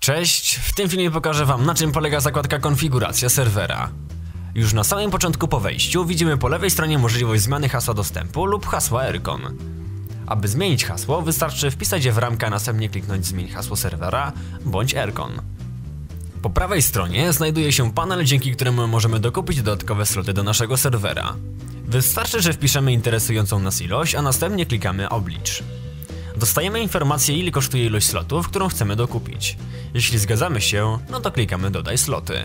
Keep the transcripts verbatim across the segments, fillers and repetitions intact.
Cześć, w tym filmie pokażę wam, na czym polega zakładka konfiguracja serwera. Już na samym początku po wejściu widzimy po lewej stronie możliwość zmiany hasła dostępu lub hasła Aircon. Aby zmienić hasło, wystarczy wpisać je w ramkę, a następnie kliknąć zmień hasło serwera bądź Aircon. Po prawej stronie znajduje się panel, dzięki któremu możemy dokupić dodatkowe sloty do naszego serwera. Wystarczy, że wpiszemy interesującą nas ilość, a następnie klikamy oblicz. Dostajemy informację, ile kosztuje ilość slotów, którą chcemy dokupić. Jeśli zgadzamy się, no to klikamy dodaj sloty.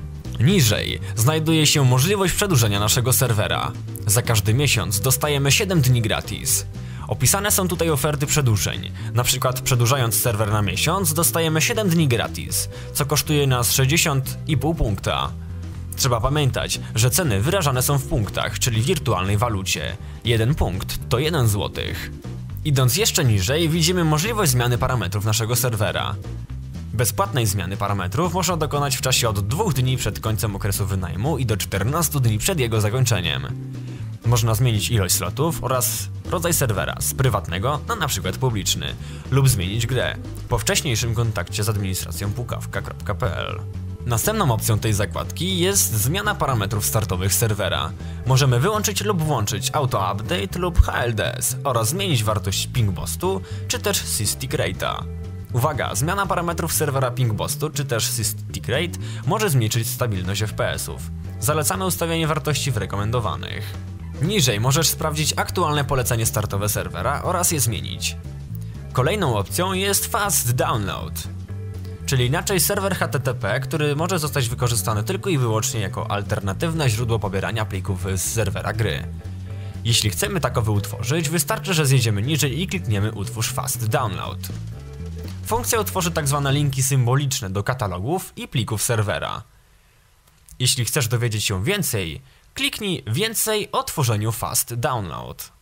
Niżej znajduje się możliwość przedłużenia naszego serwera. Za każdy miesiąc dostajemy siedem dni gratis. Opisane są tutaj oferty przedłużeń. Na przykład przedłużając serwer na miesiąc dostajemy siedem dni gratis, co kosztuje nas sześćdziesiąt i pół punkta. Trzeba pamiętać, że ceny wyrażane są w punktach, czyli wirtualnej walucie. Jeden punkt to jeden złotych. Idąc jeszcze niżej widzimy możliwość zmiany parametrów naszego serwera. Bezpłatnej zmiany parametrów można dokonać w czasie od dwóch dni przed końcem okresu wynajmu i do czternastu dni przed jego zakończeniem. Można zmienić ilość slotów oraz rodzaj serwera z prywatnego na np. publiczny lub zmienić grę po wcześniejszym kontakcie z administracją pukawka kropka pe el. Następną opcją tej zakładki jest zmiana parametrów startowych serwera. Możemy wyłączyć lub włączyć auto update lub ha el de es oraz zmienić wartość ping boostu czy też systic rate'a. Uwaga, zmiana parametrów serwera ping boostu czy też systic rate może zmniejszyć stabilność ef pe esów. Zalecamy ustawianie wartości w rekomendowanych. Niżej możesz sprawdzić aktualne polecenie startowe serwera oraz je zmienić. Kolejną opcją jest fast download, czyli inaczej serwer ha te te pe, który może zostać wykorzystany tylko i wyłącznie jako alternatywne źródło pobierania plików z serwera gry. Jeśli chcemy takowy utworzyć, wystarczy, że zjedziemy niżej i klikniemy utwórz fast download. Funkcja utworzy tzw. linki symboliczne do katalogów i plików serwera. Jeśli chcesz dowiedzieć się więcej, kliknij więcej o tworzeniu fast download.